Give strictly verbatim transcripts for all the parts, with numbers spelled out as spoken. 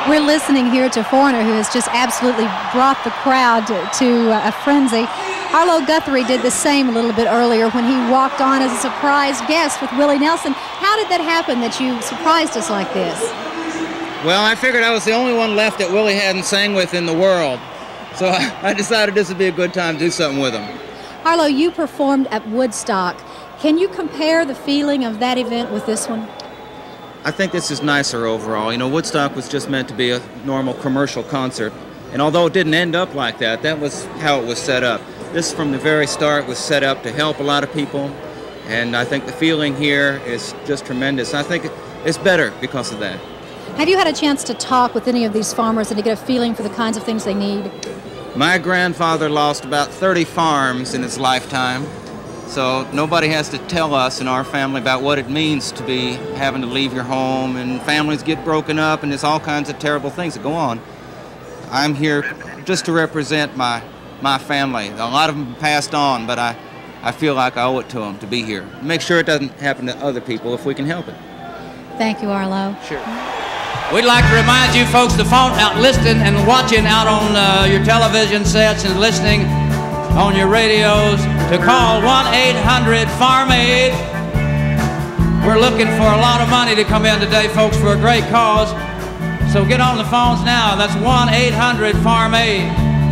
We're listening here to Foreigner, who has just absolutely brought the crowd to, to uh, a frenzy. Arlo Guthrie did the same a little bit earlier when he walked on as a surprise guest with Willie Nelson. How did that happen that you surprised us like this? Well, I figured I was the only one left that Willie hadn't sang with in the world. So I decided this would be a good time to do something with him. Arlo, you performed at Woodstock. Can you compare the feeling of that event with this one? I think this is nicer overall. You know, Woodstock was just meant to be a normal commercial concert. And although it didn't end up like that, that was how it was set up. This, from the very start, was set up to help a lot of people. And I think the feeling here is just tremendous. I think it's better because of that. Have you had a chance to talk with any of these farmers and to get a feeling for the kinds of things they need? My grandfather lost about thirty farms in his lifetime. So nobody has to tell us in our family about what it means to be having to leave your home, and families get broken up, and there's all kinds of terrible things that go on. I'm here just to represent my my family. A lot of them passed on, but I, I feel like I owe it to them to be here. Make sure it doesn't happen to other people if we can help it. Thank you, Arlo. Sure. We'd like to remind you folks to phone out, listening and watching out on uh, your television sets and listening on your radios to call one eight hundred farm aid. We're looking for a lot of money to come in today, folks, for a great cause. So get on the phones now. That's one eight hundred farm aid.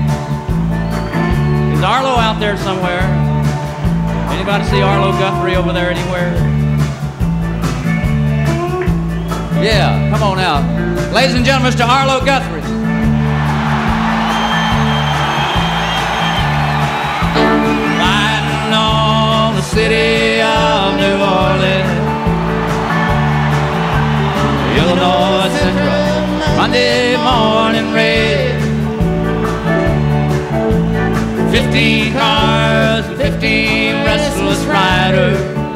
Is Arlo out there somewhere? Anybody see Arlo Guthrie over there anywhere? Yeah, come on out. Ladies and gentlemen, Mister Arlo Guthrie. Riding on the city of New Orleans, Illinois Central, Monday morning rain. Fifteen cars, fifteen restless riders,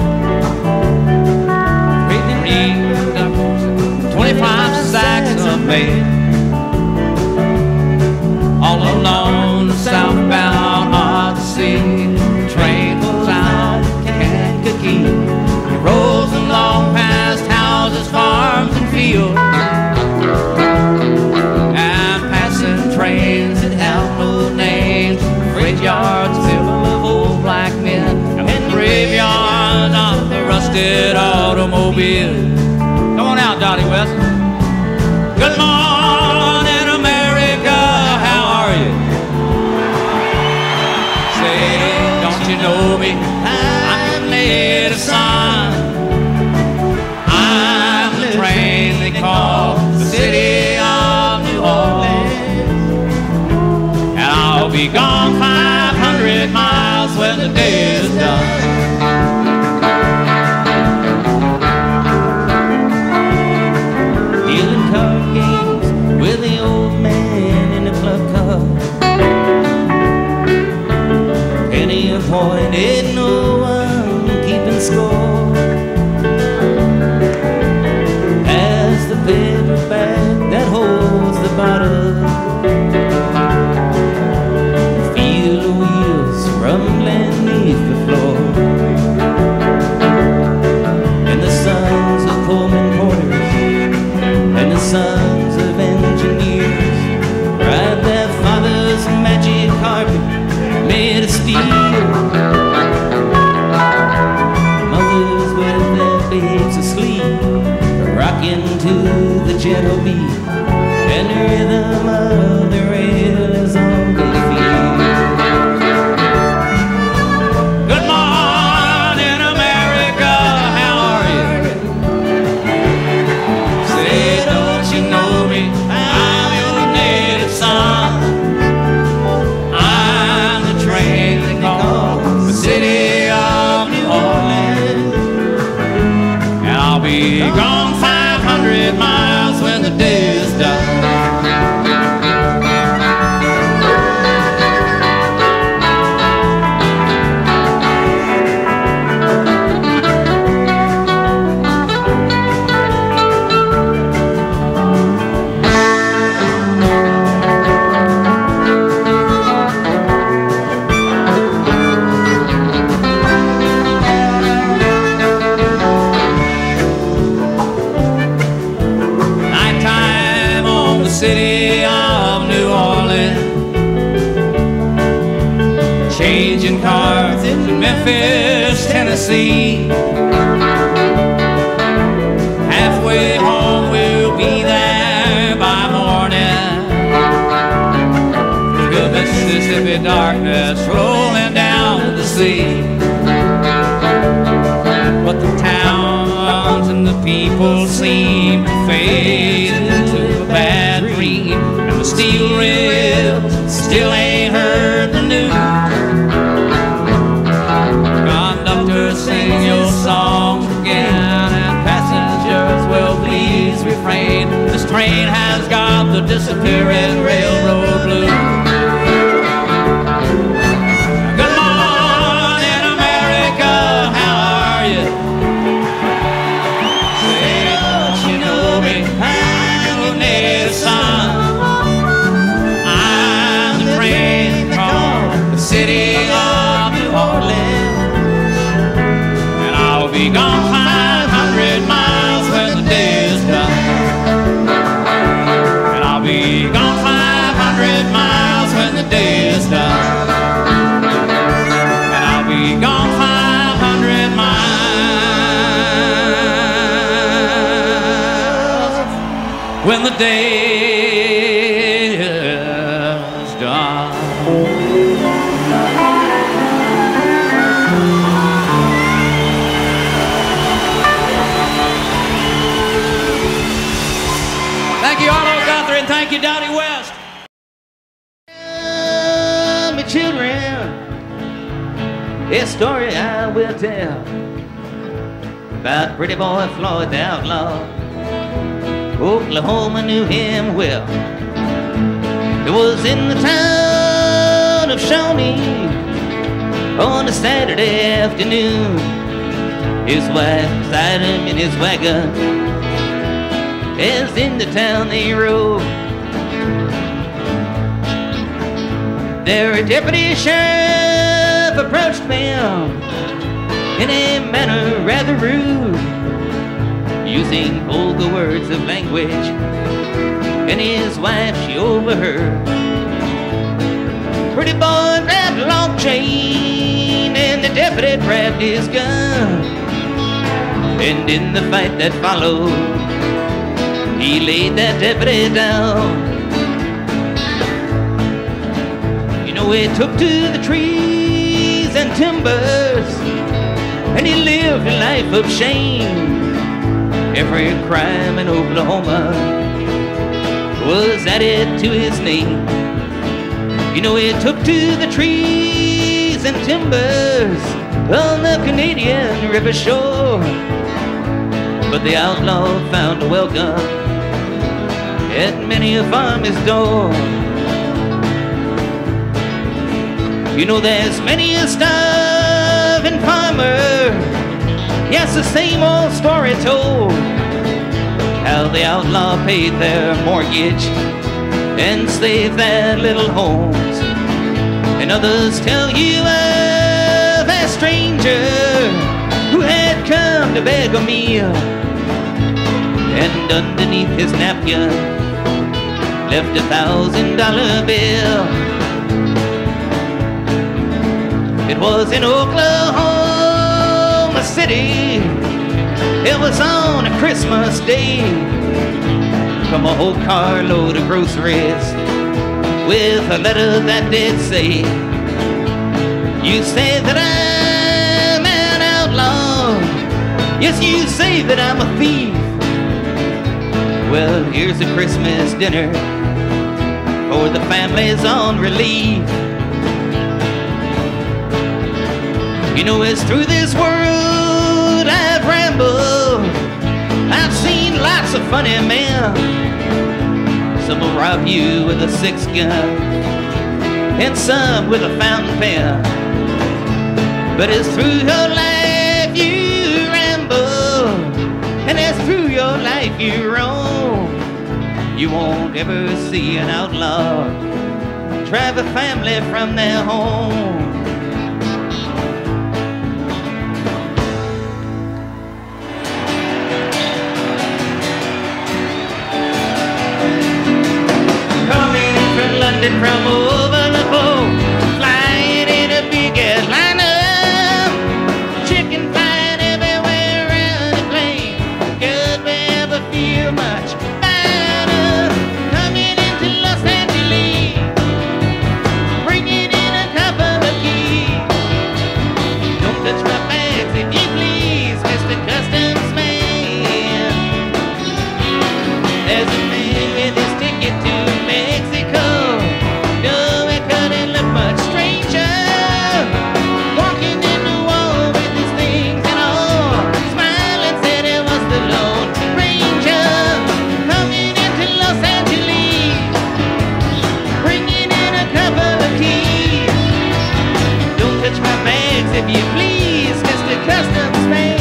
twenty-five sacks of mail, all alone, southbound Odyssey. Train pulls out Kankakee, it rolls along past houses, farms, and fields, and passing trains that have no names, freight yards filled of old black men, and graveyards of the rusted automobiles. Come on out, Dottie West. Good morning, America, how are you? Say, don't you know me? I'm your native son. I'm the train they call the city of New Orleans, and I'll be gone five hundred miles when the day is done. With the old man in the club car, penny appointed, no one keeping score. As the paper bag that holds the bottle, feel the wheels rumbling beneath the floor, and the sons of Pullman porters and the sons of engineers ride their father's magic carpet made of steel. Mothers with their babes asleep, rocking to the gentle beat, and the rhythm of the rail is all they feel. Good morning, America, how are you? Say, don't you know me? I'm your native son. I'm the train they call the city of New Orleans, and I'll be gone five hundred miles when the day is done. city of New Orleans, changing cars in Memphis, Tennessee. Halfway home we'll be there by morning, through the Mississippi darkness rolling down to the sea. But the towns and the people seem to fade into a bad dream, and the steel rails still ain't heard the news. Conductor, sing your songs again, and passengers will please refrain. This train has got the disappearing railroad blues. Gone five hundred miles when the day is done, and I'll be gone five hundred miles when the day is done, and I'll be gone five hundred miles when the day is done. Thank you, Arlo Guthrie, and thank you, Donnie West. Tell me, children, a story I will tell about pretty boy Floyd the Outlaw. Oklahoma knew him well. It was in the town of Shawnee on a Saturday afternoon. His wife beside him in his wagon, as into town they rode. Their deputy sheriff approached them in a manner rather rude, using vulgar words of language, and his wife she overheard. Pretty boy grabbed a long chain, and the deputy grabbed his gun, and in the fight that followed, he laid that deputy down. You know, he took to the trees and timbers, and he lived a life of shame. Every crime in Oklahoma was added to his name. You know, he took to the trees and timbers on the Canadian River shore, but the outlaw found a welcome at many a farmer's door. You know, there's many a starving farmer, yes, the same old story told, how the outlaw paid their mortgage and saved their little homes. And others tell you of a stranger who had come to beg a meal, and underneath his napkin left a thousand dollar bill. It was in Oklahoma City, it was on a Christmas day. Come a whole carload of groceries with a letter that did say, you say that I'm an outlaw, yes, you say that I'm a thief. Well, here's a Christmas dinner for the families on relief. You know, it's through this world I've rambled, I've seen lots of funny men. Some will rob you with a six gun, and some with a fountain pen. But it's through your life you ramble, and it's through your life you roam. You won't ever see an outlaw drive a family from their home. landing from over the pole, flying in a big airliner. Chicken flying everywhere around the plane. Could we ever feel much better? Coming into Los Angeles, bringing in a couple of keys. Don't touch my bags if you please, Mister Customs Man. There's a man with his ticket to Mexico. No, it couldn't look much stranger. Walking in the wall with his things and all, smiling said it was the Lone Ranger. Coming into Los Angeles, bringing in a couple of keys. Don't touch my bags if you please, Mister Customs Man.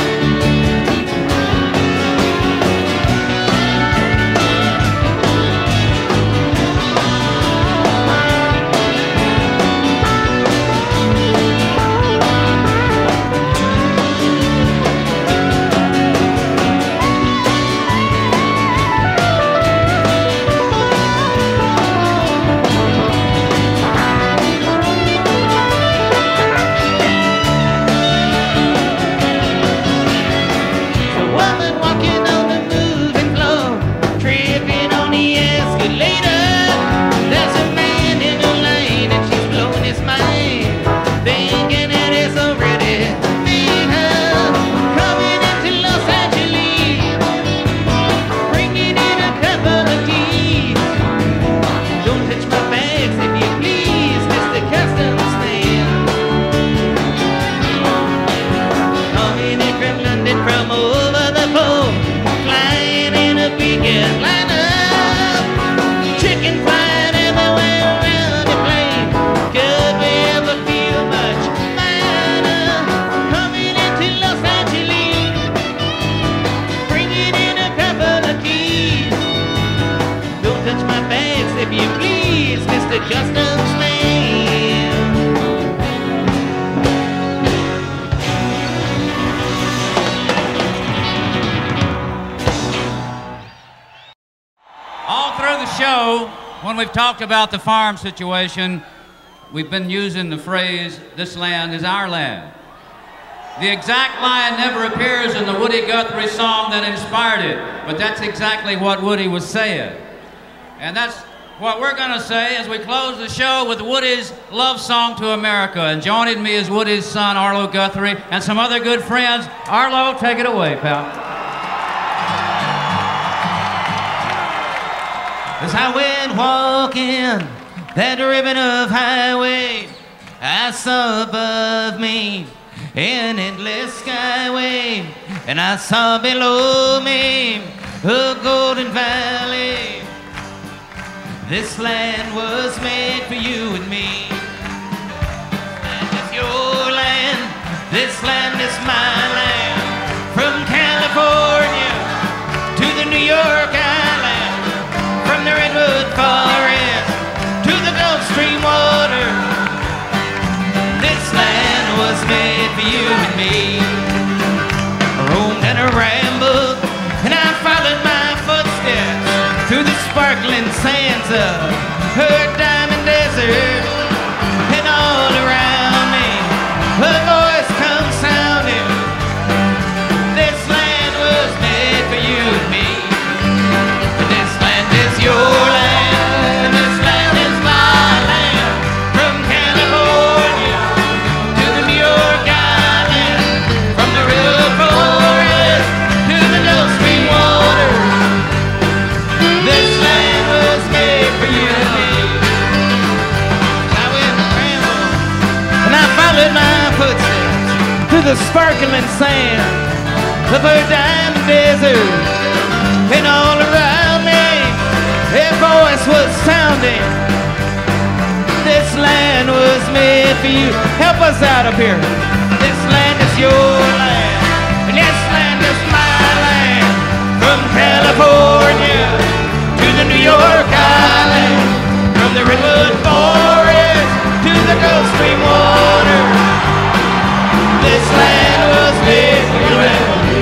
Woman walking on the moving floor, tripping on the escalator. There's a man in the lane and she's blowing his mind, thinking that it's already made her. Coming into Los Angeles, bringing in a couple of keys. Don't touch my bags if you please, Mister Customs Man. Coming in from London from over the pole, flying in a big airliner. Chicken flying everywhere around the plane. Could we ever feel much better? Coming into Los Angeles, bringing in a couple of keys. Don't touch my bags if you please, Mister Customs Man. All through the show, when we've talked about the farm situation, we've been using the phrase, this land is our land. The exact line never appears in the Woody Guthrie song that inspired it, but that's exactly what Woody was saying. And that's what we're gonna say as we close the show with Woody's love song to America. And joining me is Woody's son, Arlo Guthrie, and some other good friends. Arlo, take it away, pal. As I went walking that ribbon of highway, I saw above me an endless skyway, and I saw below me a golden valley. This land was made for you and me. This land is your land, this land is my land. From California to the New York Island, from the redwood forest to the Gulf Stream water, this land was made for you and me. I roamed and I rambled, and I followed my footsteps through the sparkling sands of her diamond desert. And all around me a voice comes sounding, this land was made for you and me. This land is your land, and this land is my land. From California to the New York Island, from the river forest to the Gulf Stream water, this land was made for you and me. I went and rambled, and I followed my footsteps through the sparkling sand of her diamond desert. And all around me a voice was sounding, this land was made for you. Help us out up here. This land is your land, and this land is my land. From California to the New York Island, from the redwood forest to the Gulf Stream water, this land was made for you and me.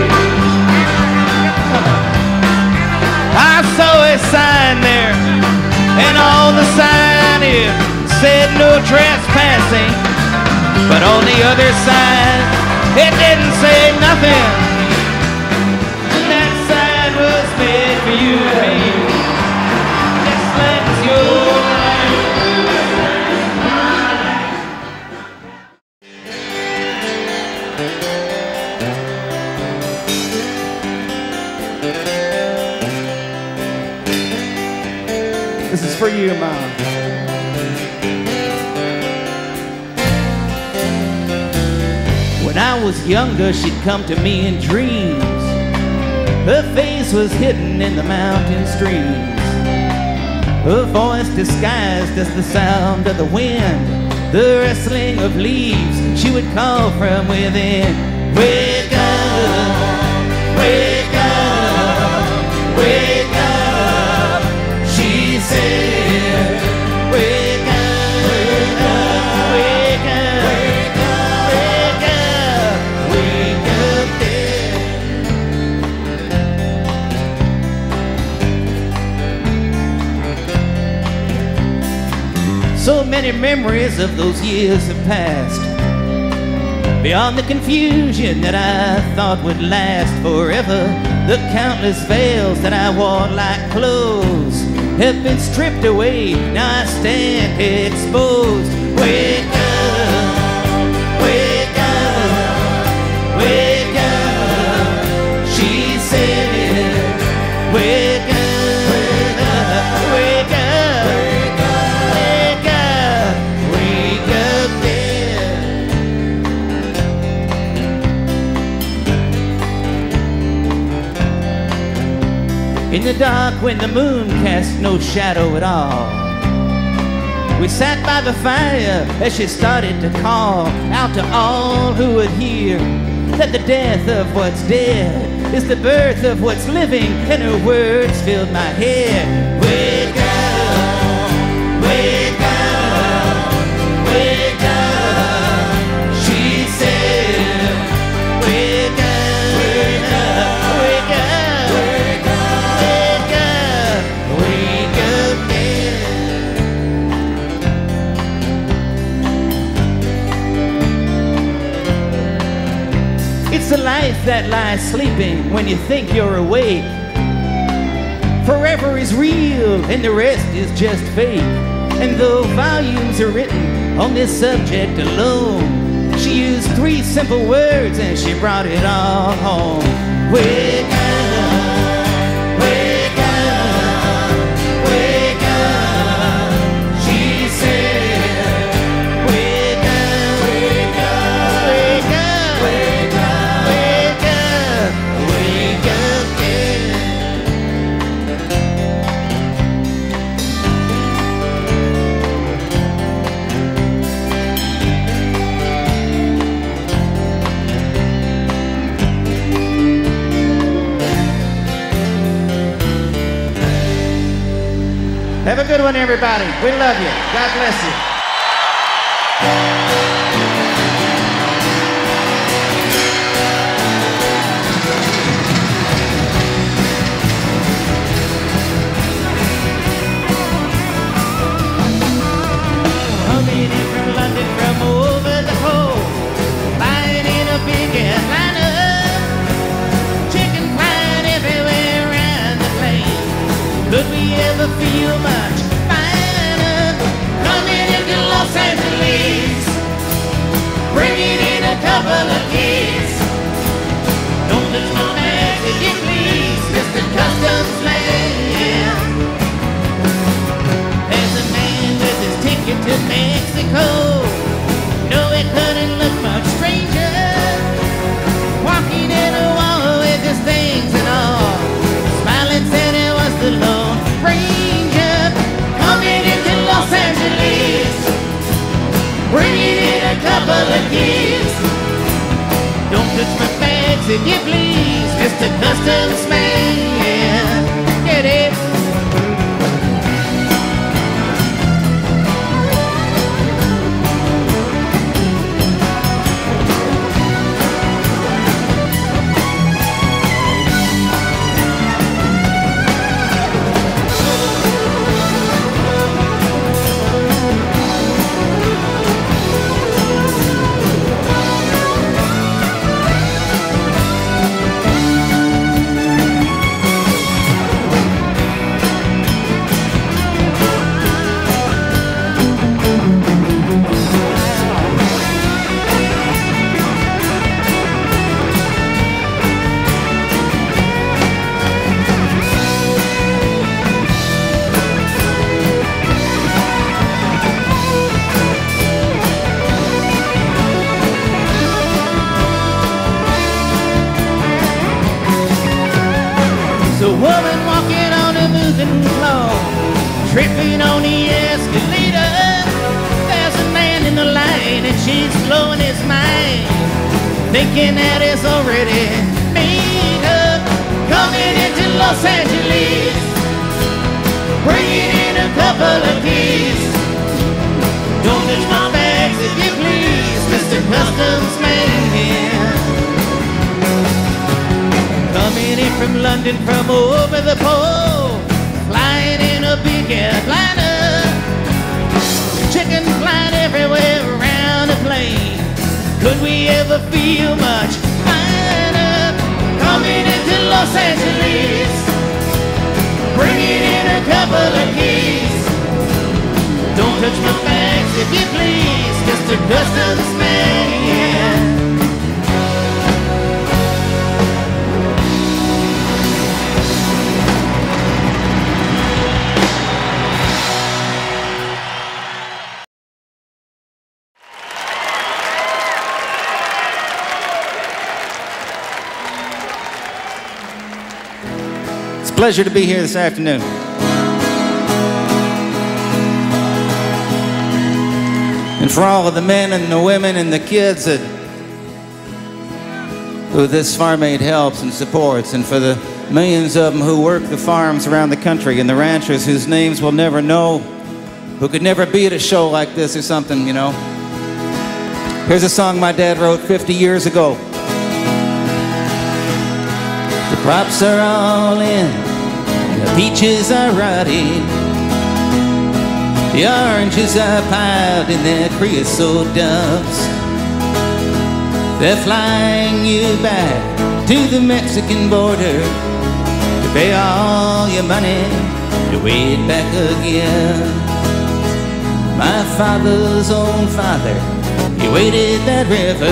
I saw a sign there, and all the signs said no trespassing, but on the other side, it didn't say nothing. That side was made for you and me. This land's yours. This is for you, Mom. When I was younger, she'd come to me in dreams. Her face was hidden in the mountain streams. Her voice disguised as the sound of the wind, the rustling of leaves. She would call from within. Wake up, wake up, wake up. She said, wake up, wake up, wake up, wake up, wake up, wake up. So many memories of those years have passed, beyond the confusion that I thought would last forever. The countless veils that I wore like clothes have been stripped away. Now I stand exposed. Wake up, wake up, wake up. She said, wake up, wake up, wake up, wake up, wake up, dear. In the dark when the moon cast no shadow at all, we sat by the fire as she started to call out to all who would hear that the death of what's dead is the birth of what's living, and her words filled my head. Wake up, wake up, wake up. She said, wake up, wake up, wake up, wake up, wake up, yeah. It's a life that lies sleeping when you think you're awake. Forever is real and the rest is just fake. And though volumes are written on this subject alone, she used three simple words and she brought it all home. Wake up, wake up, wake up. She said, wake up, wake up, wake up, wake up, wake up, wake up, yeah. Have a good one, everybody. We love you. God bless you. Coming in from London from over the pole, flying in a big airliner, chicken flying everywhere around the plane. Could we ever feel much finer? Coming into Los Angeles, bringing in a couple of kids. Don't lose my bags if you please, Mister Customs Man. There's a man with his ticket to Mexico. No, it couldn't look much stranger, walking in a wall with his things and all, smiling said it was the Lone Ranger. Coming into Los Angeles, bringing in a couple of kids. Don't touch my bags if you please, Mister Customs Man. Get it? thinking that it's already made up. Coming into Los Angeles, bringing in a couple of keys. Don't touch my bags if you please, Mister Customs Man. Coming in from London from over the pole, flying in a big airliner. Chicken flying everywhere around the plane. Could we ever feel much finer? Coming into Los Angeles, bringing in a couple of keys. Don't touch my bags if you please, Mister Customs Man. Pleasure to be here this afternoon. And for all of the men and the women and the kids that who this Farm Aid helps and supports, and for the millions of them who work the farms around the country, and the ranchers whose names we'll never know, who could never be at a show like this or something, you know. Here's a song my dad wrote fifty years ago. The crops are all in, the peaches are rotting, the oranges are piled in their creosote dumps. They're flying you back to the Mexican border to pay all your money to wait back again. My father's own father, he waded that river.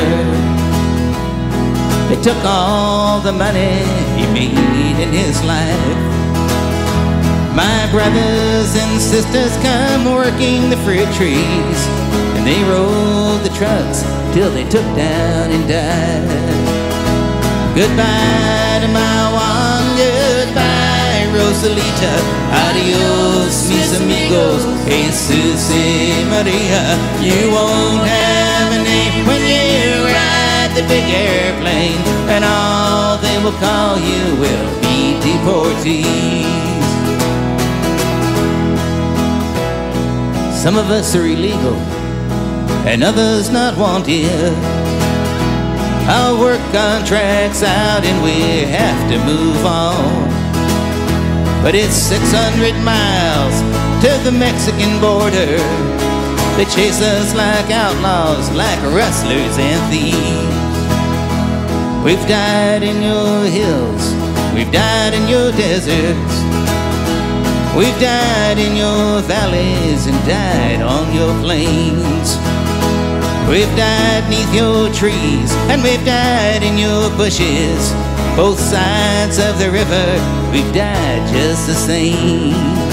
They took all the money he made in his life. My brothers and sisters come working the fruit trees, and they rode the trucks till they took down and died. Goodbye to my Juan, goodbye Rosalita, adios mis amigos, Jesus y Maria. You won't have a name when you ride the big airplane, and all they will call you will be deportees. Some of us are illegal and others not wanted. Our work contract's out and we have to move on. But it's six hundred miles to the Mexican border. They chase us like outlaws, like rustlers and thieves. We've died in your hills, we've died in your deserts, we've died in your valleys and died on your plains. We've died neath your trees and we've died in your bushes. Both sides of the river, we've died just the same.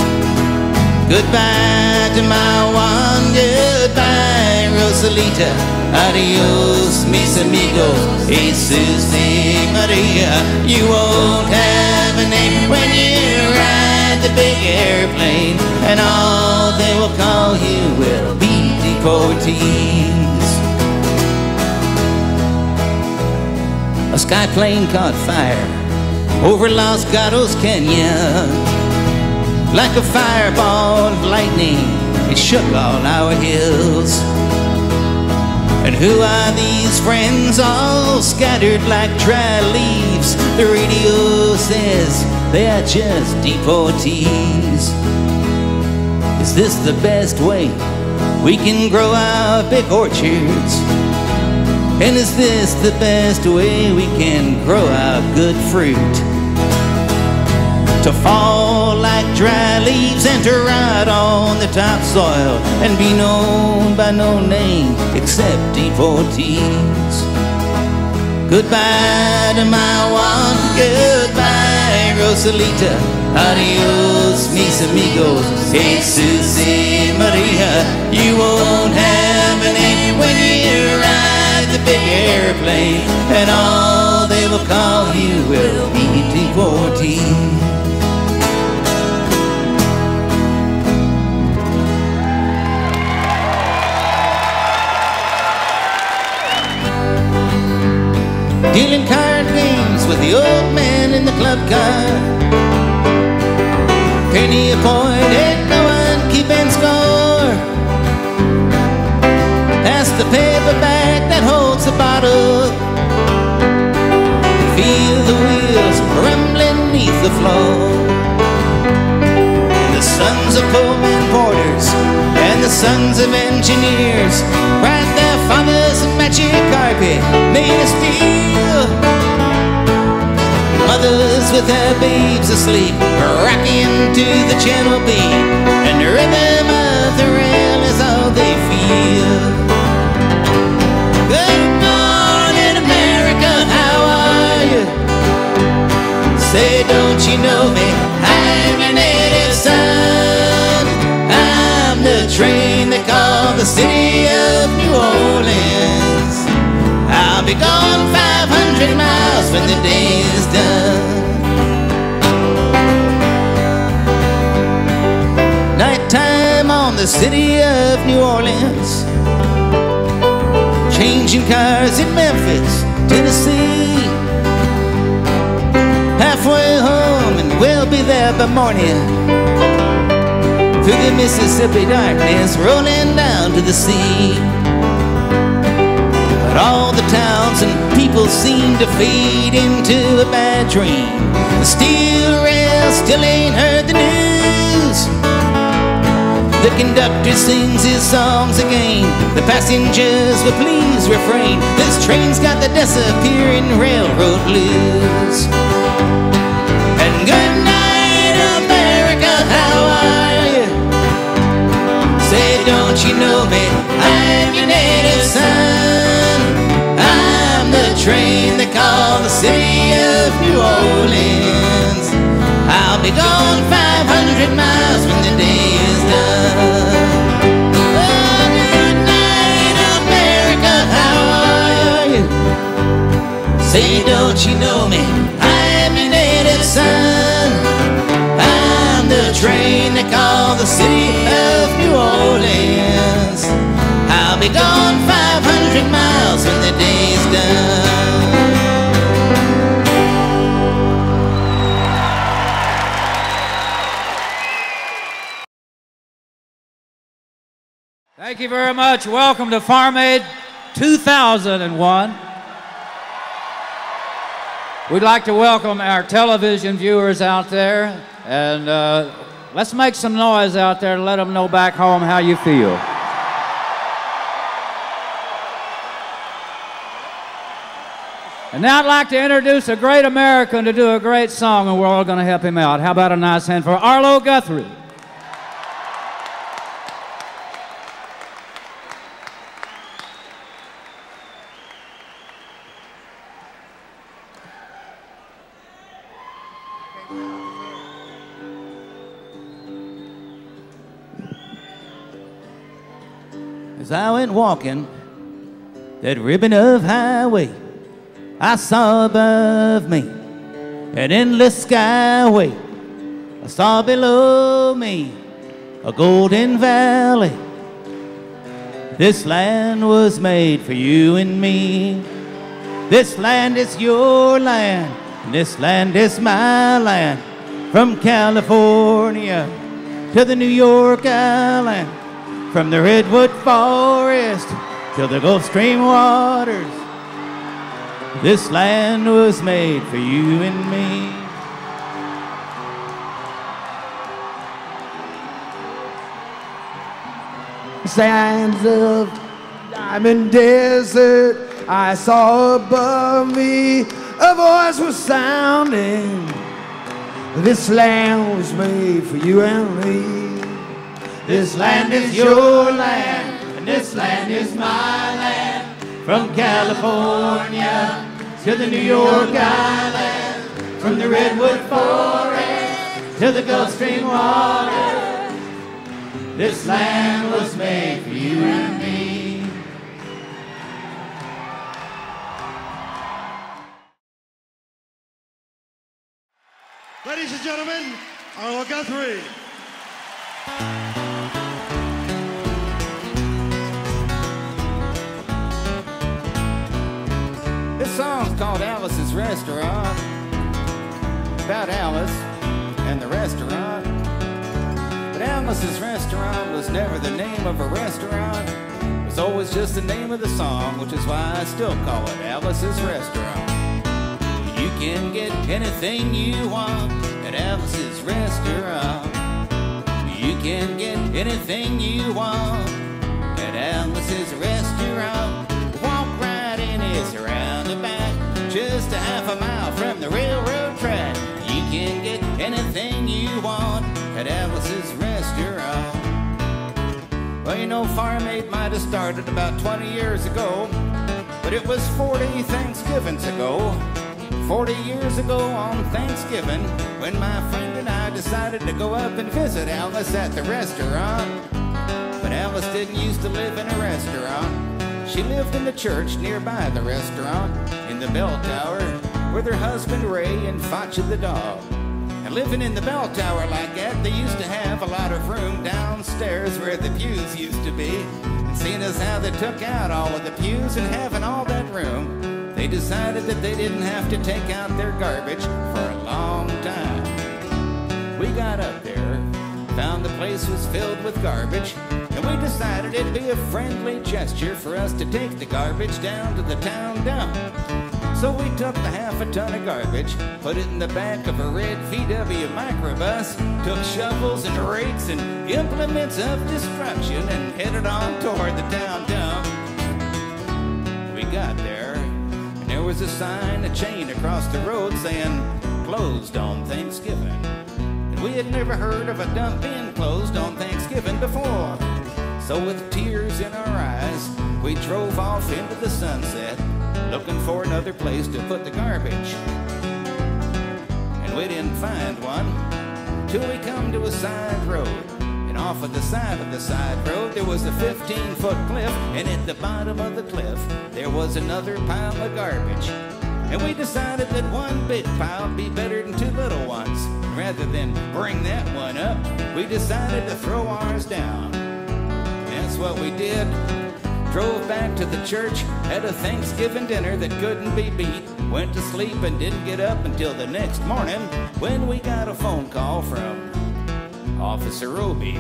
Goodbye to my Juan, goodbye Rosalita, adios mis amigos, Jesus y Maria. You won't have a name when you ride the big airplane, and all they will call you will be deportees. A sky plane caught fire over Los Gatos Canyon. Like a fireball of lightning, it shook all our hills. And who are these friends all scattered like dry leaves? The radio says they are just deportees. Is this the best way we can grow our big orchards? And is this the best way we can grow our good fruit? To fall like dry leaves and to rot on the topsoil and be known by no name except deportees. Goodbye to my Juan, goodbye Rosalita, adios mis amigos, Jesus y Maria. You won't have a name when you ride the big airplane, and all they will call you will be deportees. with the old man in the club car. Penny a point, ain't no one keeping score. Pass the paper bag that holds the bottle. Feel the wheels rumbling neath the floor. And the sons of Pullman porters and the sons of engineers ride their father's magic carpet made of steel. Mothers with their babes asleep, rocking to the channel beat, and the rhythm of the rail is all they feel. Good morning, America, how are you? Say, don't you know me? I'm your native son. I'm the train they call the city of New Orleans. I'll be gone five hundred miles when the day is done. Nighttime on the city of New Orleans, changing cars in Memphis, Tennessee. Halfway home and we'll be there by morning, through the Mississippi darkness rolling down to the sea. But all the towns and people seem to fade into a bad dream. The steel rail still ain't heard the news. The conductor sings his songs again. The passengers will please refrain. This train's got the disappearing railroad blues. And good night, America, how are you? Say, don't you know me? I'm your native son. I'm the train they call the city of New Orleans. I'll be gone five hundred miles when the day is done. Oh, good night, America, how are you? Say, don't you know me? I'm your native son. I'm the train they call the city of New Orleans. I'll be gone five hundred miles when the day's done. Thank you very much. Welcome to Farm Aid two thousand one. We'd like to welcome our television viewers out there, and uh, let's make some noise out there to let them know back home how you feel. And now I'd like to introduce a great American to do a great song, and we're all going to help him out. How about a nice hand for Arlo Guthrie? As I went walking that ribbon of highway, I saw above me an endless skyway. I saw below me a golden valley. This land was made for you and me. This land is your land, and this land is my land. From California to the New York Island, from the redwood forest to the Gulf Stream waters, this land was made for you and me. Sands of diamond desert I saw above me, a voice was sounding. This land was made for you and me. This land is your land, and this land is my land. From California to the New York Island, from the redwood forest to the Gulf Stream water, this land was made for you and me. Ladies and gentlemen, Arlo Guthrie. This song's called Alabama. Alice's restaurant. About Alice and the restaurant. But Alice's restaurant was never the name of a restaurant. It was always just the name of the song, which is why I still call it Alice's restaurant. You can get anything you want at Alice's restaurant. You can get anything you want at Alice's restaurant. Walk right in, it's around the back, just a half a mile from the railroad track. You can get anything you want at Alice's restaurant. Well, you know, Farm Aid might have started about twenty years ago, but it was forty Thanksgivings ago. forty years ago on Thanksgiving, when my friend and I decided to go up and visit Alice at the restaurant. But Alice didn't used to live in a restaurant. She lived in the church nearby the restaurant, in the bell tower, with her husband Ray and Facha the dog. And living in the bell tower like that, they used to have a lot of room downstairs where the pews used to be. And seeing as how they took out all of the pews and having all that room, they decided that they didn't have to take out their garbage for a long time. We got up there, found the place was filled with garbage, and we decided it'd be a friendly gesture for us to take the garbage down to the town dump. So we took the half a ton of garbage, put it in the back of a red V W microbus, took shovels and rakes and implements of destruction, and headed on toward the town dump. We got there, and there was a sign, a chain across the road saying, "Closed on Thanksgiving." And we had never heard of a dump being closed on Thanksgiving before. So with tears in our eyes, we drove off into the sunset, looking for another place to put the garbage. And we didn't find one till we come to a side road. And off of the side of the side road there was a fifteen foot cliff, and at the bottom of the cliff there was another pile of garbage. And we decided that one big pile would be better than two little ones. Rather than bring that one up, we decided to throw ours down. That's what we did. Drove back to the church, had a Thanksgiving dinner that couldn't be beat, went to sleep and didn't get up until the next morning when we got a phone call from Officer Obie.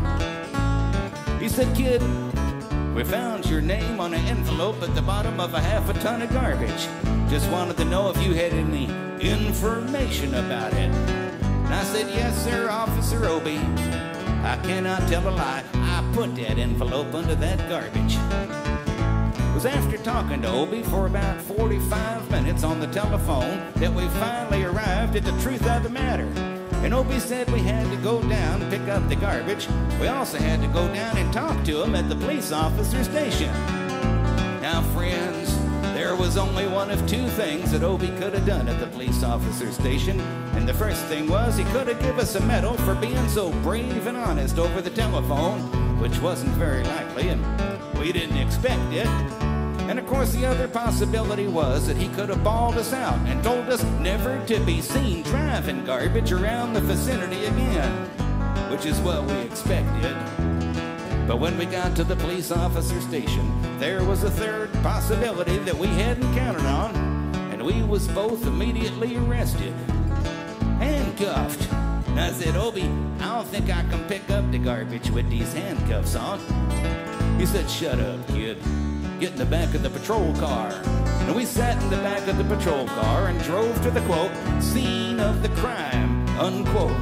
He said, "Kid, we found your name on an envelope at the bottom of a half a ton of garbage. Just wanted to know if you had any information about it." And I said, "Yes, sir, Officer Obie. I cannot tell a lie. I put that envelope under that garbage." It was after talking to Obie for about forty-five minutes on the telephone that we finally arrived at the truth of the matter. And Obie said we had to go down and pick up the garbage. We also had to go down and talk to him at the police officer station. Now, friends, there was only one of two things that Obie could have done at the police officer station. And the first thing was he could have given us a medal for being so brave and honest over the telephone, which wasn't very likely, and we didn't expect it. And of course the other possibility was that he could have bawled us out and told us never to be seen driving garbage around the vicinity again, which is what we expected. But when we got to the police officer station, there was a third possibility that we hadn't counted on, and we was both immediately arrested, handcuffed. And I said, "Obie, I don't think I can pick up the garbage with these handcuffs on." He said, "Shut up, kid. Get in the back of the patrol car." And we sat in the back of the patrol car and drove to the, quote, "scene of the crime," unquote.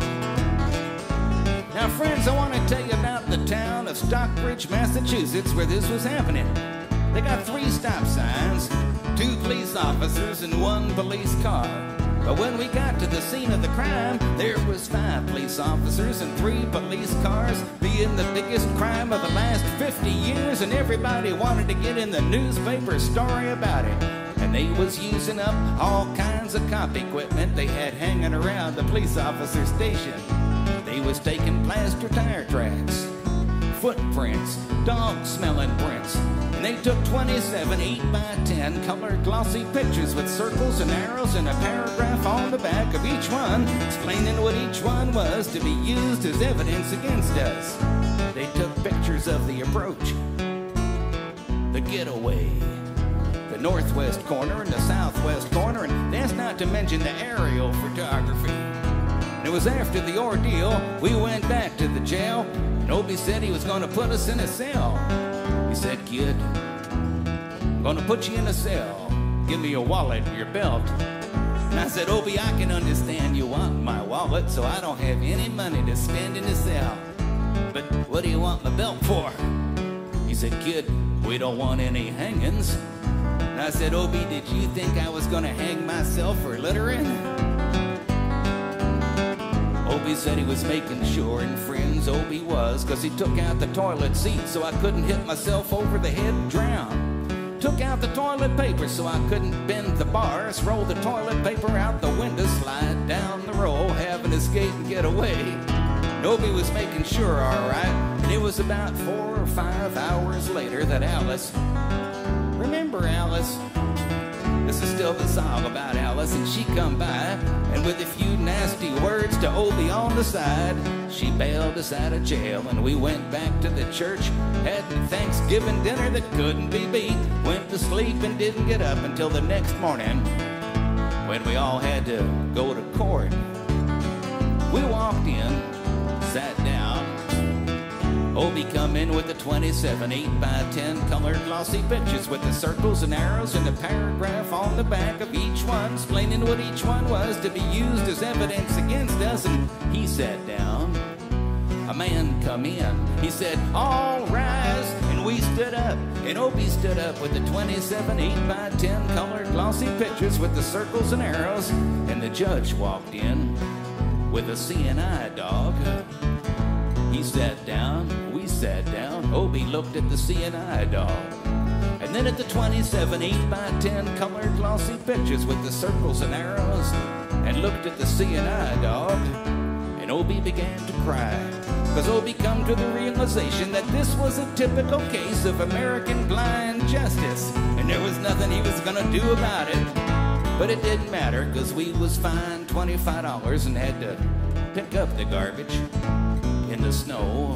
Now, friends, I want to tell you about the town of Stockbridge, Massachusetts, where this was happening. They got three stop signs, two police officers, and one police car. But when we got to the scene of the crime, there was five police officers and three police cars, being the biggest crime of the last fifty years, and everybody wanted to get in the newspaper story about it. And they was using up all kinds of cop equipment they had hanging around the police officer station. They was taking plaster tire tracks, footprints, dog-smelling prints, and they took twenty-seven eight by ten colored glossy pictures with circles and arrows and a paragraph on the back of each one explaining what each one was to be used as evidence against us. They took pictures of the approach, the getaway, the the northwest corner and the southwest corner, and that's not to mention the aerial photography. And it was after the ordeal, we went back to the jail, and Obie said he was gonna put us in a cell. He said, kid, I'm gonna put you in a cell. Give me your wallet and your belt. And I said, Obie, I can understand you want my wallet, so I don't have any money to spend in the cell. But what do you want my belt for? He said, kid, we don't want any hangings. And I said, Obie, did you think I was gonna hang myself for littering? Obie said he was making sure, and friends, Obie was, cause he took out the toilet seat so I couldn't hit myself over the head and drown. Took out the toilet paper so I couldn't bend the bars, roll the toilet paper out the window, slide down the roll, have an escape and get away. Obie was making sure, all right. And it was about four or five hours later that Alice, remember Alice? This is still the song about Alice, and she come by, and with a few nasty words to Obie on the side, she bailed us out of jail, and we went back to the church, had a Thanksgiving dinner that couldn't be beat, went to sleep and didn't get up until the next morning, when we all had to go to court. We walked in, sat down. Obie come in with the twenty-seven eight by ten colored glossy pictures with the circles and arrows and the paragraph on the back of each one, explaining what each one was to be used as evidence against us. And he sat down. A man come in. He said, all rise. And we stood up. And Obie stood up with the twenty-seven eight by ten colored glossy pictures with the circles and arrows. And the judge walked in with a seeing eye dog. He sat down, we sat down, Obie looked at the seeing eye dog. And then at the twenty-seven eight by ten colored glossy pictures with the circles and arrows, and looked at the seeing eye dog, and Obie began to cry. Cause Obie come to the realization that this was a typical case of American blind justice, and there was nothing he was gonna do about it. But it didn't matter, cause we was fined twenty-five dollars and had to pick up the garbage in the snow.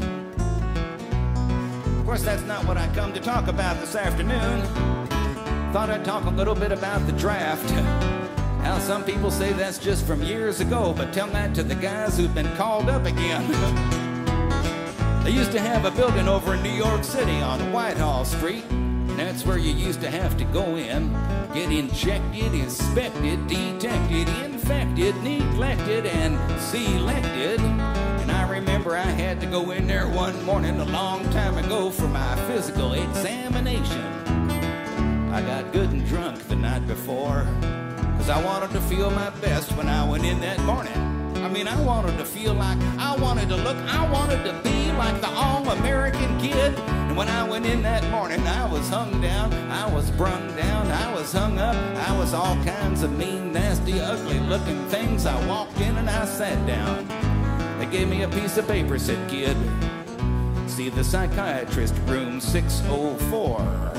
Of course, that's not what I come to talk about this afternoon. Thought I'd talk a little bit about the draft. Now, some people say that's just from years ago, but tell that to the guys who've been called up again. They used to have a building over in New York City on Whitehall Street. That's where you used to have to go in, get injected, inspected, detected, infected, neglected, and selected. And I remember I had to go in there one morning a long time ago for my physical examination. I got good and drunk the night before, cause I wanted to feel my best when I went in that morning. I mean, I wanted to feel like, I wanted to look, I wanted to be like the all-American kid. And when I went in that morning, I was hung down, I was brung down, I was hung up, I was all kinds of mean, nasty, ugly-looking things. I walked in and I sat down. They gave me a piece of paper, said, kid, see the psychiatrist, room six oh four.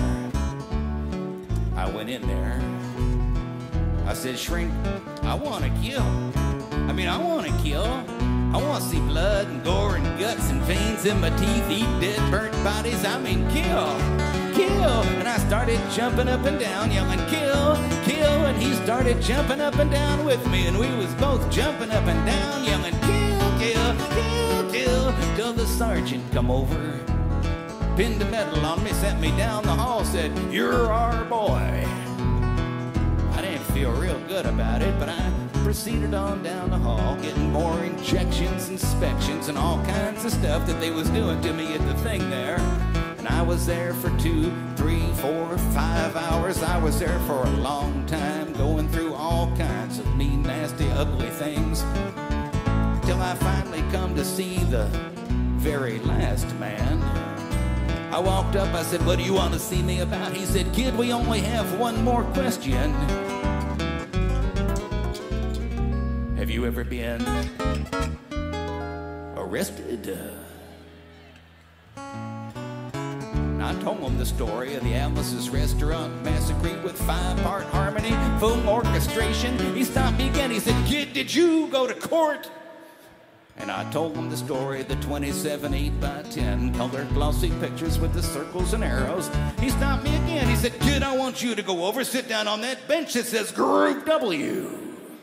I went in there. I said, shrink, I want to kill. I mean, I want to kill. I want to see blood and gore and guts and veins in my teeth, eat dead, burnt bodies. I mean, kill, kill. And I started jumping up and down, yelling, kill, kill. And he started jumping up and down with me, and we was both jumping up and down, yelling, kill, kill, kill, kill. Till the sergeant come over, pinned a medal on me, sent me down the hall, said, you're our boy. I didn't feel real good about it, but I proceeded on down the hall, getting more injections, inspections, and all kinds of stuff that they was doing to me at the thing there. And I was there for two, three, four, five hours. I was there for a long time, going through all kinds of mean, nasty, ugly things, till I finally come to see the very last man. I walked up, I said, what do you want to see me about? He said, kid, we only have one more question. Have you ever been arrested? And I told him the story of the Alice's Restaurant Massacre with five-part harmony, full orchestration. He stopped me again, he said, kid, did you go to court? And I told him the story of the twenty-seven eight by ten colored glossy pictures with the circles and arrows. He stopped me again. He said, "Kid, I want you to go over, sit down on that bench that says Group W."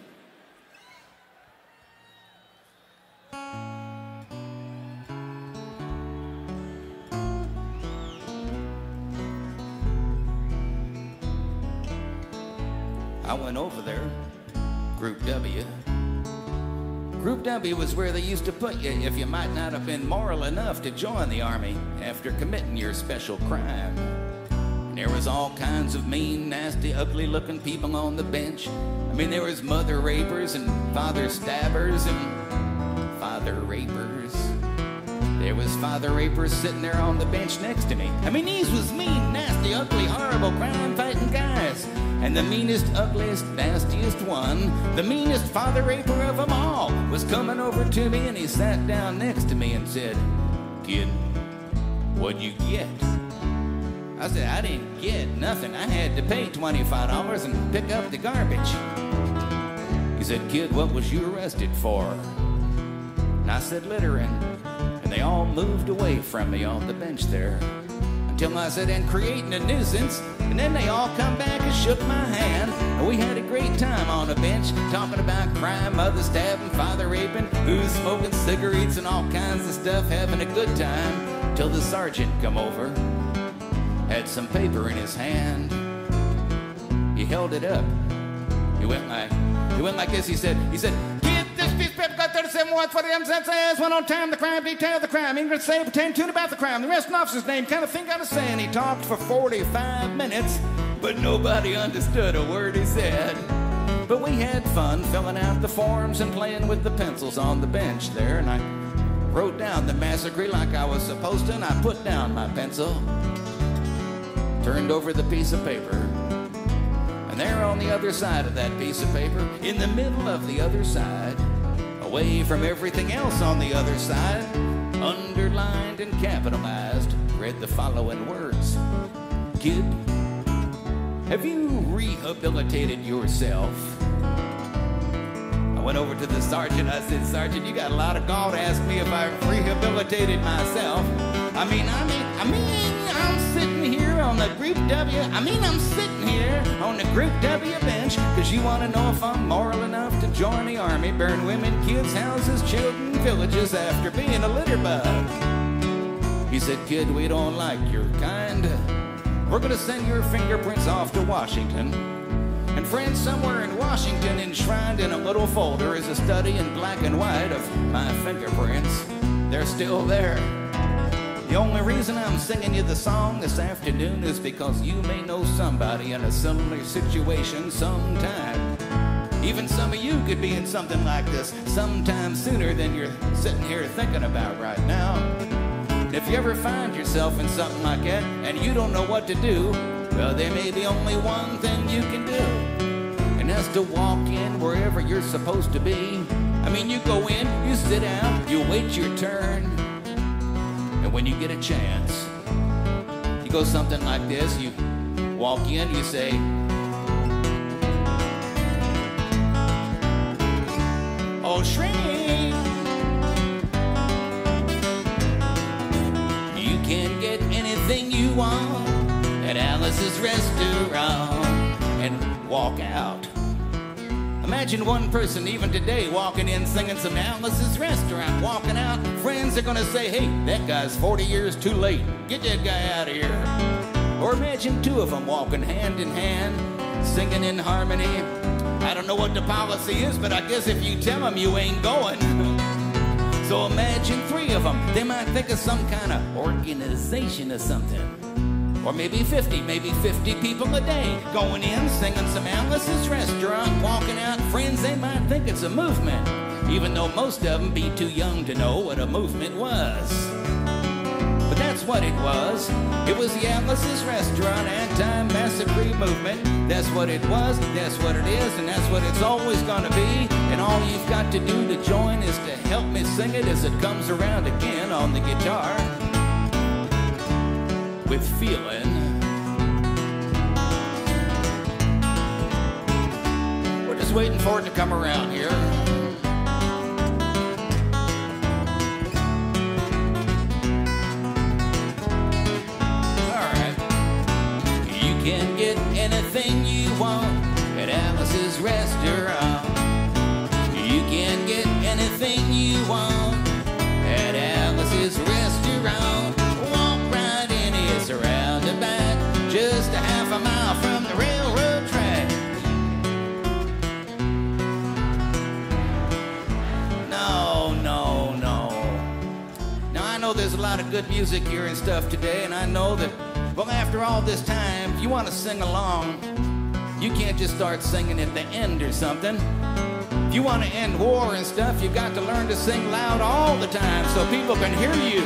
I went over there, Group W. Group W was where they used to put you if you might not have been moral enough to join the Army after committing your special crime. And there was all kinds of mean, nasty, ugly-looking people on the bench. I mean, there was mother rapers and father stabbers and father rapers. There was father rapers sitting there on the bench next to me. I mean, these was mean, nasty, ugly, horrible, crime-fighting guys. And the meanest, ugliest, nastiest one, the meanest father raper of them all, was coming over to me and he sat down next to me and said, "Kid, what'd you get?" I said, "I didn't get nothing. I had to pay twenty-five dollars and pick up the garbage." He said, "Kid, what was you arrested for?" And I said, "Littering." And they all moved away from me on the bench there. Until I said, "And creating a nuisance." And then they all come back and shook my hand. And we had a great time on the bench, talking about crime, mother stabbing, father raping, who's smoking cigarettes and all kinds of stuff, having a good time. Till the sergeant come over, had some paper in his hand. He held it up. He went like, he went like this. He said, he said, "Kid, this piece of paper got thirty-seven words for the M says one on time, the crime, detail the crime. English say, pretend tune about the crime. The rest of the officer's name, kind of thing got to say." And he talked for forty-five minutes, but nobody understood a word he said. But we had fun filling out the forms and playing with the pencils on the bench there. And I wrote down the massacre like I was supposed to, and I put down my pencil, turned over the piece of paper. And there on the other side of that piece of paper, in the middle of the other side, away from everything else on the other side, underlined and capitalized, read the following words: "Kid, have you rehabilitated yourself?" I went over to the sergeant. I said, "Sergeant, you got a lot of gall to ask me if I've rehabilitated myself. I mean, I mean, I mean, I'm sitting here on the Group W. I mean, I'm sitting here on the Group W bench because you want to know if I'm moral enough to join the Army, burn women, kids, houses, children, villages after being a litter bug." He said, "Kid, we don't like your kind. We're going to send your fingerprints off to Washington. And friends, somewhere in Washington, enshrined in a little folder, is a study in black and white of my fingerprints. They're still there. The only reason I'm singing you the song this afternoon is because you may know somebody in a similar situation sometime. Even some of you could be in something like this sometime sooner than you're sitting here thinking about right now. And if you ever find yourself in something like that and you don't know what to do, well, there may be only one thing you can do, and that's to walk in wherever you're supposed to be. I mean, you go in, you sit down, you wait your turn, and when you get a chance, you go something like this. You walk in, you say, "Oh, shrink, you can get anything you want at Alice's restaurant," and walk out. Imagine one person even today walking in singing some Alice's restaurant, walking out. Friends are gonna say, "Hey, that guy's forty years too late. Get that guy out of here." Or imagine two of them walking hand in hand, singing in harmony. I don't know what the policy is, but I guess if you tell them you ain't going. So imagine three of them. They might think of some kind of organization or something. Or maybe fifty, maybe fifty people a day going in, singing some Alice's restaurant, walking out. Friends, they might think it's a movement, even though most of them be too young to know what a movement was. But that's what it was. It was the Alice's Restaurant Anti-Massacre Movement. That's what it was, that's what it is, and that's what it's always gonna be. And all you've got to do to join is to help me sing it as it comes around again on the guitar. With feeling. We're just waiting for it to come around here. Restaurant. You can get anything you want at Alice's Restaurant. Walk right in, it's around the back, just a half a mile from the railroad track. No, no, no. Now I know there's a lot of good music here and stuff today, and I know that, well, after all this time, if you want to sing along, you can't just start singing at the end or something. If you want to end war and stuff, you got to learn to sing loud all the time so people can hear you.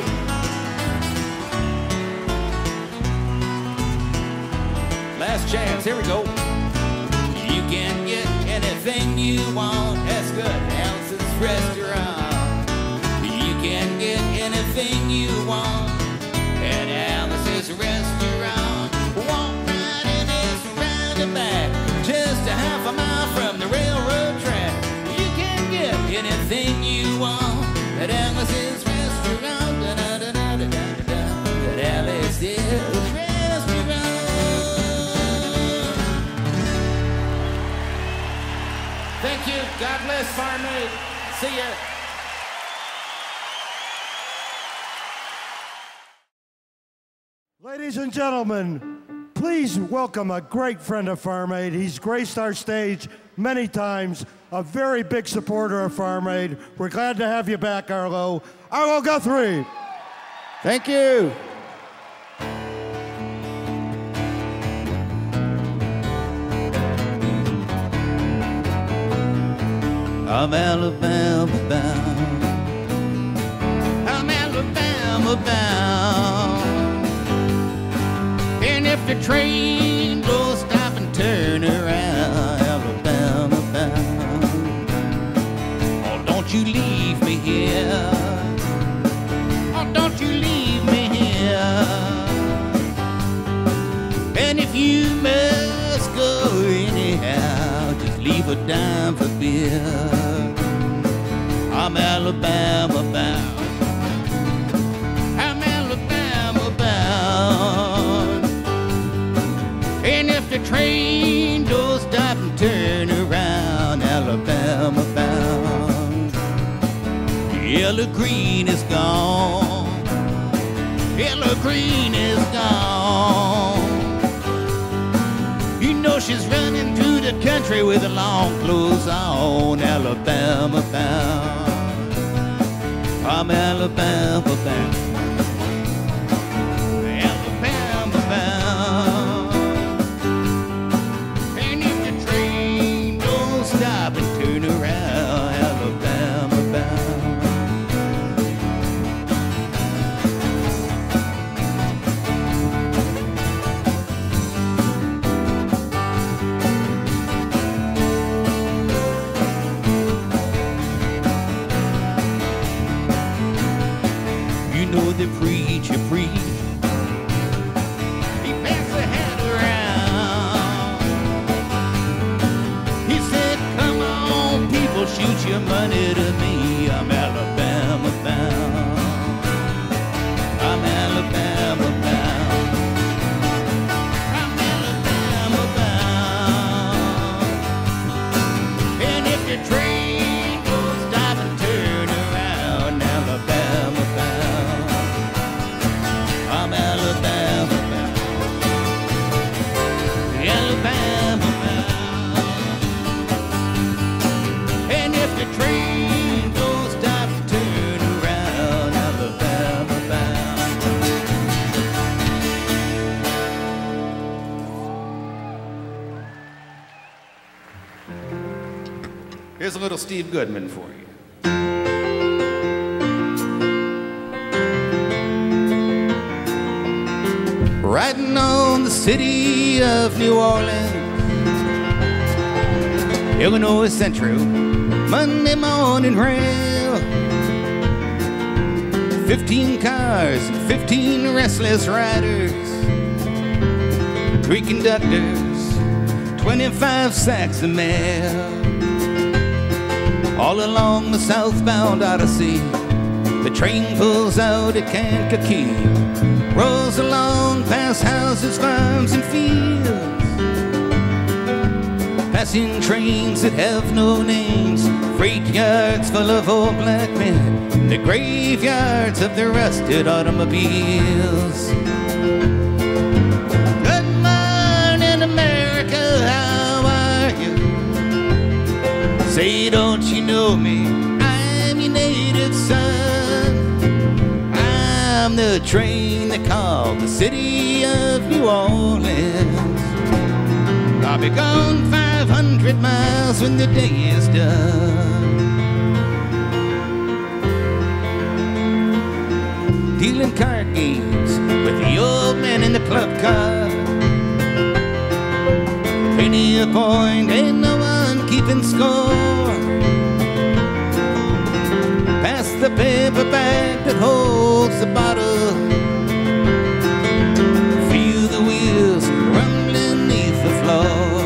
Last chance, here we go. You can get anything you want. That's good. Alice's Restaurant. You can get anything you want at Alice's Restaurant. Walk right in, it's around the back, just a half a mile from the railroad track. You can get anything you want at Alice's Restaurant. Da, da, da, da, da, da, da, at Alice's Restaurant. Thank you. God bless Farm Aid. See ya. Ladies and gentlemen, please welcome a great friend of Farm Aid. He's graced our stage many times, a very big supporter of Farm Aid. We're glad to have you back, Arlo. Arlo Guthrie. Thank you. I'm Alabama bound. I'm Alabama bound. And if the train goes stop and turn around, Alabama bound. Oh, don't you leave me here. Oh, don't you leave me here. And if you must go anyhow, just leave a dime for beer. I'm Alabama bound. I'm Alabama bound. And if the train don't stop and turn around, Alabama bound. Yellow green is gone. Yellow green is gone. You know she's running through the country with her long clothes on, Alabama bound. I'm Alabama bound. Alabama bound. And if the train don't stop and turn around, Alabama bound. The preacher preached. He passed the hat around. He said, come on, people, shoot your money to me. I'm Alabama bound. I'm Alabama bound. I'm Alabama bound. And if the train goes stop and turn around, Alabama bound. I'm Alabama bound. Alabama bound. And if the train don't stop to turn around, Alabama bound. Here's a little Steve Goodman for you. Riding on the city of New Orleans, Illinois Central, Monday morning rail. Fifteen cars and fifteen restless riders, three conductors, twenty-five sacks of mail. All along the southbound Odyssey, the train pulls out at Kankakee, rolls along past houses, farms, and fields, passing trains that have no names, freight yards full of old black men, the graveyards of the rusted automobiles. Good morning, America, how are you? Say, don't you know me? I'm your native son. I'm the train they call the city of New Orleans. I'll be gone five hundred miles when the day is done. Dealing card games with the old man in the club car. Penny a point, ain't no one keeping score. Pass the paper bag that holds the bottle. Feel the wheels rumbling neath the floor.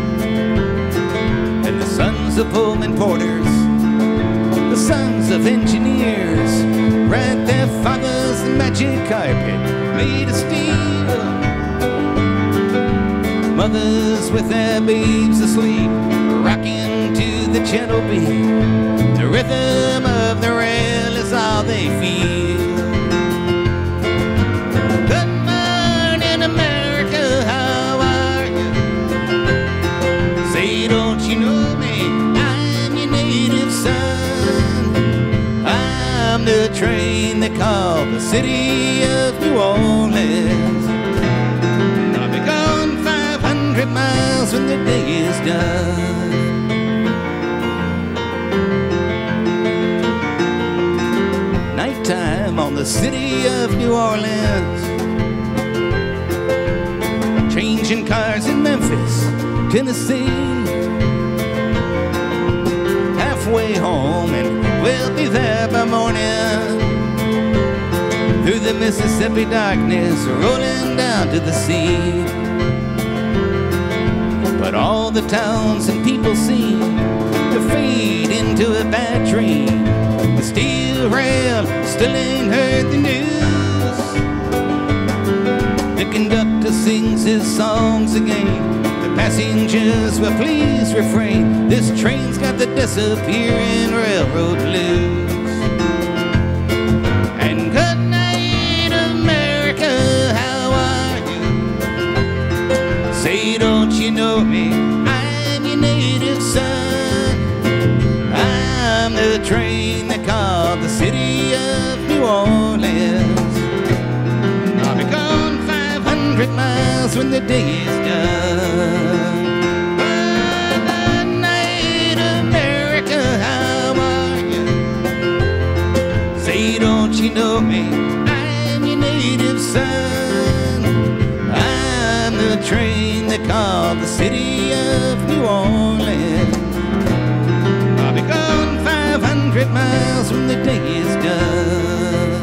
And the sons of Pullman porters, the sons of engineers, ride their fathers' magic carpet made of steel. Mothers with their babes asleep, rocking to the gentle beat. The rhythm of the rail is all they feel. Good morning, America, how are you? Say, don't you know me? I'm your native son. I'm the train they call the city of New Orleans. I'll be gone five hundred miles when the day is done. Nighttime on the city of New Orleans, changing cars in Memphis, Tennessee. Halfway home and we'll be there by morning. Through the Mississippi darkness, rolling down to the sea. But all the towns and people seem to fade into a bad dream. The steel rail still ain't heard the news. The conductor sings his songs again. The passengers will please refrain. This train's got the disappearing railroad blues. And good night, America, how are you? Say, don't you know me? I'm your native son. I'm the train they call the city of New Orleans. I'll be gone five hundred miles when the day is done. Good night, America, how are you? Say, don't you know me? I'm your native son. I'm the train they call the city of New Orleans. I'll be gone five hundred miles when the day is done.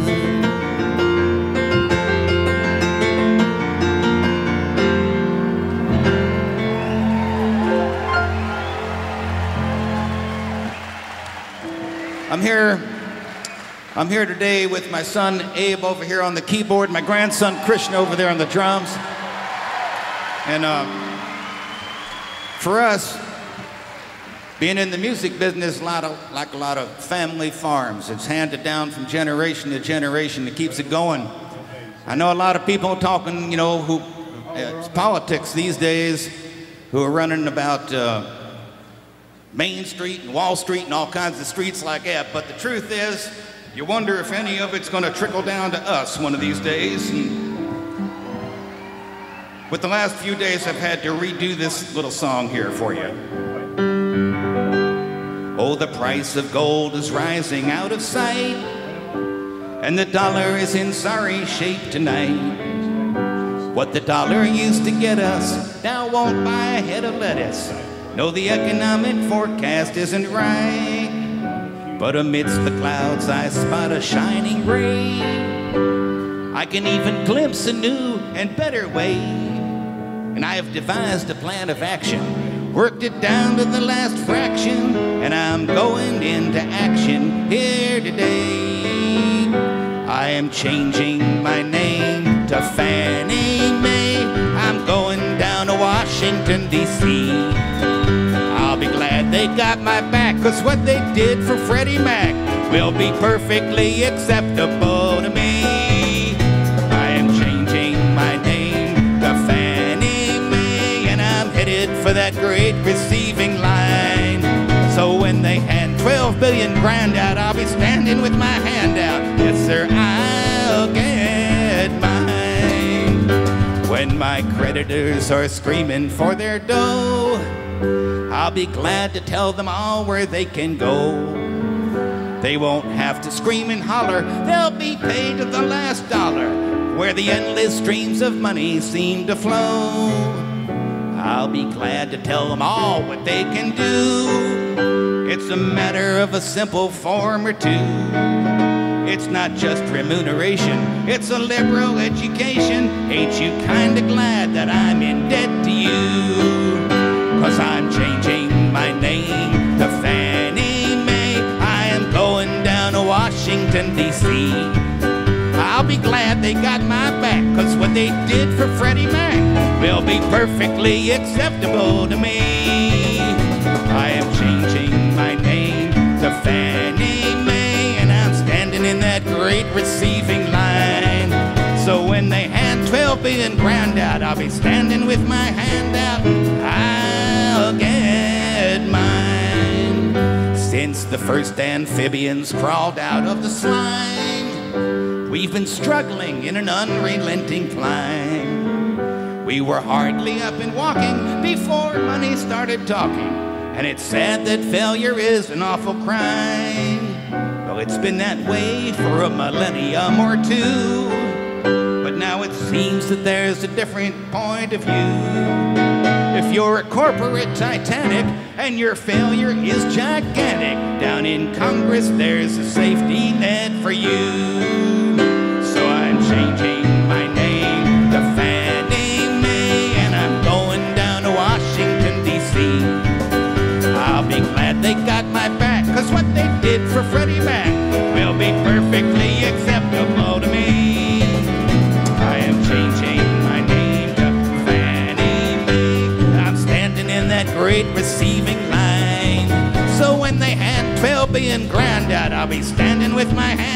I'm here, I'm here today with my son Abe over here on the keyboard, my grandson Krishna over there on the drums. And uh, for us, being in the music business, a lot of, like a lot of family farms. It's handed down from generation to generation. It keeps it going. I know a lot of people talking, you know, who uh, it's politics these days, who are running about uh, Main Street and Wall Street and all kinds of streets like that. But the truth is, you wonder if any of it's going to trickle down to us one of these days. And with the last few days, I've had to redo this little song here for you. Oh, the price of gold is rising out of sight, and the dollar is in sorry shape tonight. What the dollar used to get us now won't buy a head of lettuce. No, the economic forecast isn't right. But amidst the clouds I spot a shining ray. I can even glimpse a new and better way. And I have devised a plan of action, worked it down to the last fraction, and I'm going into action here today. I am changing my name to Fannie Mae. I'm going down to Washington, D C got my back, 'cause what they did for Freddie Mac will be perfectly acceptable to me. I am changing my name to Fannie Mae, and I'm headed for that great receiving line. So when they hand twelve billion grand out, I'll be standing with my hand out. Yes, sir, I'll get mine. When my creditors are screaming for their dough, I'll be glad to tell them all where they can go. They won't have to scream and holler, they'll be paid to the last dollar, where the endless streams of money seem to flow. I'll be glad to tell them all what they can do. It's a matter of a simple form or two. It's not just remuneration, it's a liberal education. Ain't you kinda glad that I'm in debt to you? 'Cause I'm changing my name to Fannie Mae. I am going down to Washington, D C I'll be glad they got my back, 'cause what they did for Freddie Mac will be perfectly acceptable to me. I am changing my name to Fannie Mae, and I'm standing in that great receiving line. So when they hand twelve billion grand out, I'll be standing with my hand out. I'll get mine. Since the first amphibians crawled out of the slime, we've been struggling in an unrelenting climb. We were hardly up and walking before money started talking, and it's sad that failure is an awful crime. Well, it's been that way for a millennium or two, but now it seems that there's a different point of view. If you're a corporate Titanic and your failure is gigantic, down in Congress there's a safety net for you. So I'm changing my name to Fannie Mae, and I'm going down to Washington, D C I'll be glad they got my back, 'cause what they did for Freddie Mac will be perfectly acceptable to me. I am changing my name to Fannie Mae. I'm standing in that great receiving line. So when they hand twelve billion grand out, I'll be standing with my hand